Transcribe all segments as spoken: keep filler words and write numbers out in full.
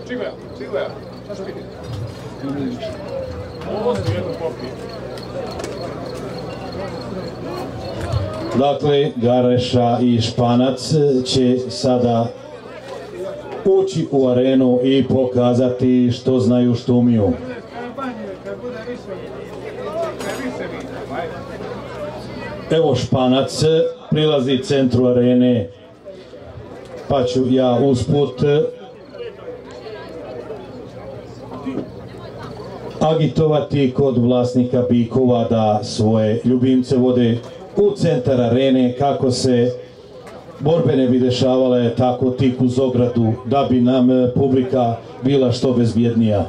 Čigoja, čigoja, šta što vidite? Ovo su jedno popije. Dakle, Gareša i Španac će sada ući u arenu i pokazati što znaju, što umiju. Evo Španac prilazi centru arene, pa ću ja usput agitovati kod vlasnika bikova da svoje ljubimce vode u centar arene kako se borbe ne bi dešavale tako tik uz ogradu, da bi nam publika bila što bezbjednija.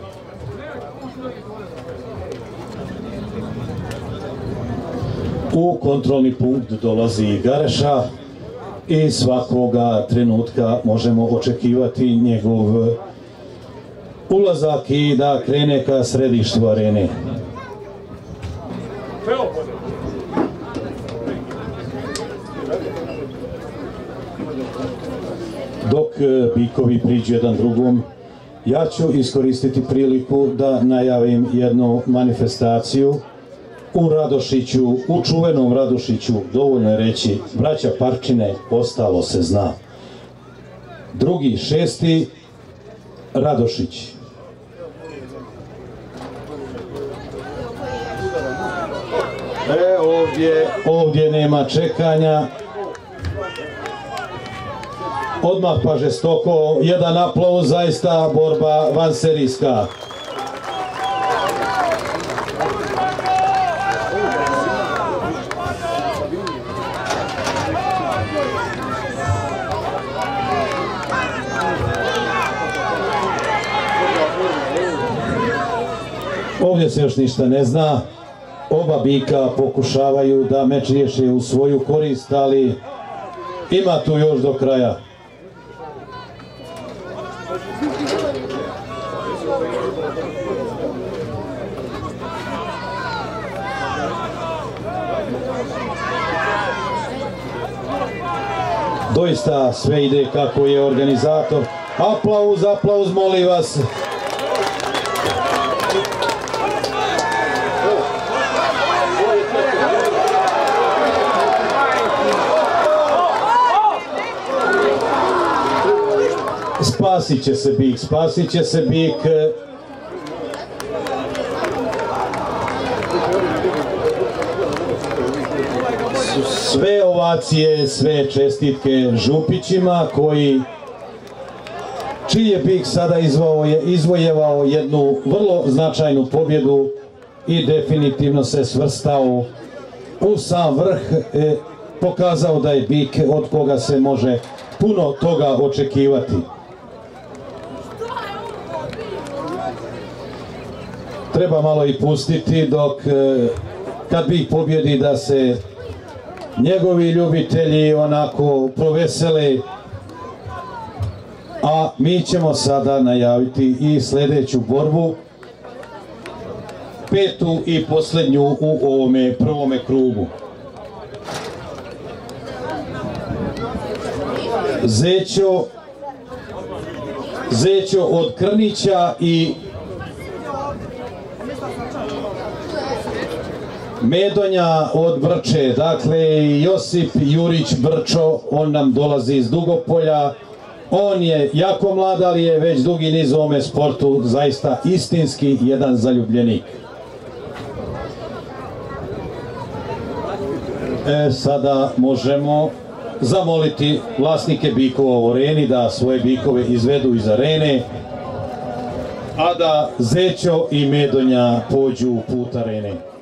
U kontrolni punkt dolazi Gareša i svakoga trenutka možemo očekivati njegov ulazak i da krene ka središtu arene. Dok bikovi priđu jedan drugom, ja ću iskoristiti priliku da najavim jednu manifestaciju u Radošiću, u čuvenom Radošiću, dovoljno je reći, braća Parčine, ostalo se zna. Drugi, šesti, Radošić. E, ovdje, ovdje nema čekanja. Odmah pa žestoko, jedan aplauz, zaista borba vanserijska. Ovdje se još ništa ne zna, oba bika pokušavaju da meč riješe u svoju korist, ali ima tu još do kraja. Doista sve ide kako je organizator. Aplauz, aplauz, molim vas. Spasit će se bik, spasit će se bik. Sve ovacije, sve čestitke Župićima koji, čiji je bik sada izvojevao jednu vrlo značajnu pobjedu i definitivno se svrstao u sam vrh, pokazao da je bik od koga se može puno toga očekivati. Treba malo i pustiti dok kad bik pobjedi da se njegovi ljubitelji onako provesele, a mi ćemo sada najaviti i sljedeću borbu, petu i posljednju u ovome prvome krugu. Zećo, Zećo od Krnića i Medonja od Brče, dakle Josip Jurić Brčo, on nam dolazi iz Dugopolja, on je jako mlad, ali je već dugi niz u ovome sportu, zaista istinski jedan zaljubljenik. E, sada možemo zamoliti vlasnike bikova u areni da svoje bikove izvedu iz arene, a da Zećo i Medonja pođu u put arene.